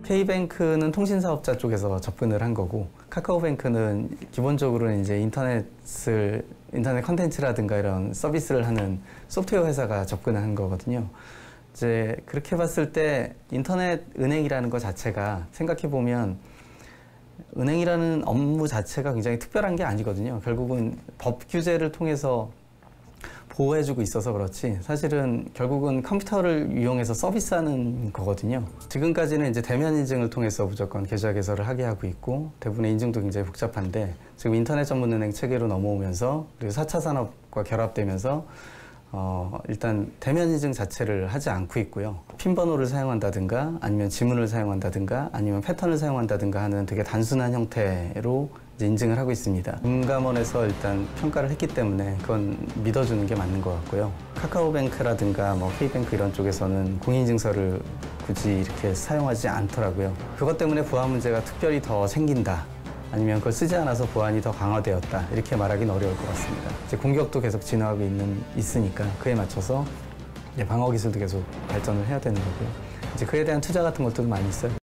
K뱅크는 통신사업자 쪽에서 접근을 한 거고, 카카오뱅크는 기본적으로는 이제 인터넷 컨텐츠라든가 이런 서비스를 하는 소프트웨어 회사가 접근한 거거든요. 이제 그렇게 봤을 때 인터넷 은행이라는 것 자체가 생각해 보면 은행이라는 업무 자체가 굉장히 특별한 게 아니거든요. 결국은 법 규제를 통해서 보호해주고 있어서 그렇지 사실은 결국은 컴퓨터를 이용해서 서비스하는 거거든요. 지금까지는 이제 대면 인증을 통해서 무조건 계좌 개설을 하게 하고 있고 대부분의 인증도 굉장히 복잡한데 지금 인터넷 전문 은행 체계로 넘어오면서 그리고 4차 산업과 결합되면서 일단 대면 인증 자체를 하지 않고 있고요. 핀 번호를 사용한다든가 아니면 지문을 사용한다든가 아니면 패턴을 사용한다든가 하는 되게 단순한 형태로 이제 인증을 하고 있습니다. 금감원에서 일단 평가를 했기 때문에 그건 믿어주는 게 맞는 것 같고요. 카카오뱅크라든가 뭐 K뱅크 이런 쪽에서는 공인인증서를 굳이 이렇게 사용하지 않더라고요. 그것 때문에 보안 문제가 특별히 더 생긴다. 아니면 그걸 쓰지 않아서 보안이 더 강화되었다. 이렇게 말하기는 어려울 것 같습니다. 이제 공격도 계속 진화하고 있으니까 그에 맞춰서 이제 방어 기술도 계속 발전을 해야 되는 거고요. 이제 그에 대한 투자 같은 것도 많이 있어요.